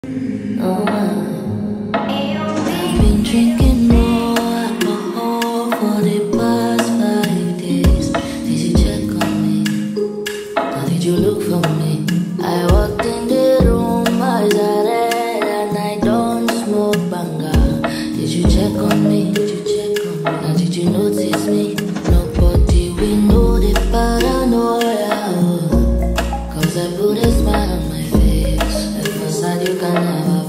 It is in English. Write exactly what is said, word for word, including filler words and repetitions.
Uh, I've been drinking more alcohol for the past five days. Did you check on me? Or did you look for me? I walked in the room, eyes are red, and I don't smoke banga. Did you check on me? Did you check on me? Now did you notice me? Nobody we know the paranoia. Cause I put a smile on my face. At first I you can never